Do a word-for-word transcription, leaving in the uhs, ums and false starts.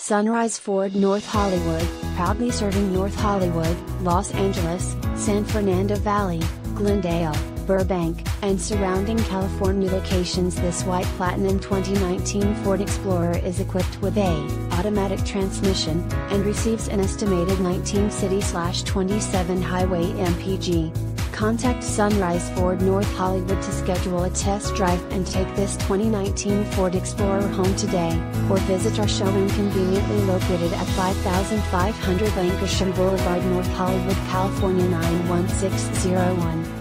Sunrise Ford North Hollywood, proudly serving North Hollywood, Los Angeles, San Fernando Valley, Glendale, Burbank, and surrounding California locations. This white Platinum twenty nineteen Ford Explorer is equipped with a automatic transmission, and receives an estimated nineteen city/twenty-seven highway M P G. Contact Sunrise Ford North Hollywood to schedule a test drive and take this twenty nineteen Ford Explorer home today, or visit our showroom conveniently located at five thousand five hundred Lancashire Boulevard, North Hollywood, California nine one six zero one.